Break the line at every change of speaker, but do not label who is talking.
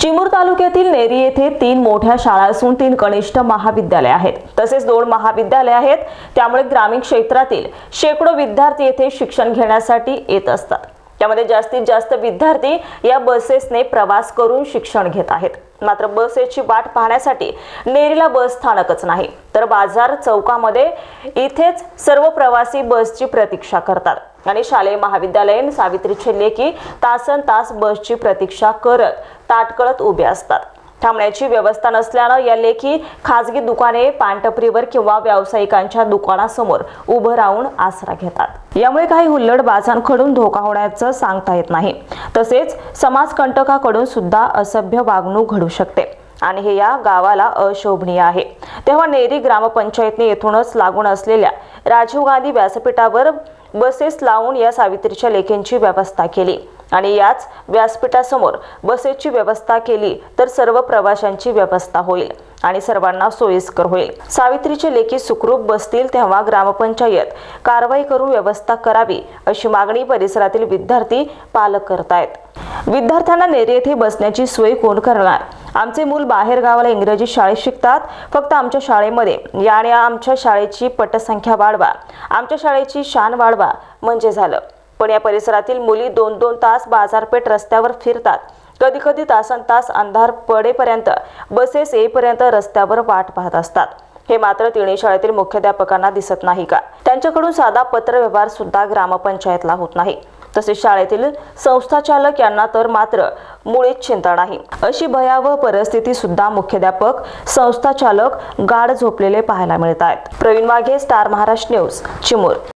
चिमूर तालुक्यातील नेरी येथे 3 मोठ्या शाळा असून 3 कनिष्ठ महाविद्यालय आहेत तसेच 2 महाविद्यालय आहेत। त्यामुळे ग्रामीण क्षेत्रातील शेकडो विद्यार्थी येथे शिक्षण घेण्यासाठी येत असतात। त्यामध्ये जास्तीत जास्त विद्यार्थी या बसेसने प्रवास करून शिक्षण घेत आहेत। मात्र बसेसची वाट पाहण्यासाठी नेरीला बस स्थानकच नाही तर बाजार चौकामध्ये इथेच सर्व प्रवासी बसची प्रतीक्षा करतात आणि शालेय महाविद्यालयीन सावित्रीचे लेकी तासनतास बसची प्रतीक्षा करत ताटकळत उभे असतात। थांबण्याची व्यवस्था नसल्याने या लेखी खासगी दुकाने, पानटपरीवर किंवा व्यावसायिकांच्या दुकानासमोर उभं राहून आसरा घेतात। यामुळे काही हुल्लडबाजांकडून धोका होण्याचं सांगता येत नाही। तसेच समाजकंटकाकडून सुद्धा असभ्य वागणूक घडू शकते आणि हे या गावाला अशोभनीय आहे। तेव्हा नेरी ग्रामपंचायतने येथूनच लागून असलेल्या राजीव गांधी व्यासपीठावर बसेस लावून या सावित्रीच्या लेकींची व्यवस्था केली आणि याच व्यासपीठासमोर बसेसची व्यवस्था केली तर सर्व प्रवाशांची व्यवस्था होईल आणि सर्वांना सोयीस्कर होईल। सावित्रीचे लेकी सुखरूप बसतील तेव्हा ग्रामपंचायत कारवाई करून व्यवस्था करावी अशी मागणी परिसरातील विद्यार्थी पालक करतायत। विद्यार्थ्यांना नेरी येथे बसण्याची सोय कोण करणार? आमचे मूल बाहेर गावाला इंग्रजी शाळेत शिकतात, फक्त आमच्या शाळेमध्ये या आणि आमच्या शाळेची पटसंख्या वाढवा, आमच्या शाळेची शान वाढवा म्हणजे झालं। पण या परिसरातील मुली 2-2 तास बाजारपेठ रस्त्यावर फिरतात। कधी कधी तासनतास अंधार पडेपर्यंत बसेस येईपर्यंत रस्त्यावर वाट पाहत असतात। हे मात्र तिन्ही शाळेतील मुख्याध्यापकांना दिसत नाही का? त्यांच्याकडून साधा पत्र व्यवहार सुद्धा ग्रामपंचायतला होत नाही। तसेच शाळेतील संस्थाचालक यांना तर मात्र मुळीच चिंता नाही। अशी भयावह परिस्थिती सुद्धा मुख्याध्यापक, संस्थाचालक गाढ झोपलेले पाहायला मिळत आहेत। Praveen Waghe, Star Maharashtra News, Chimur.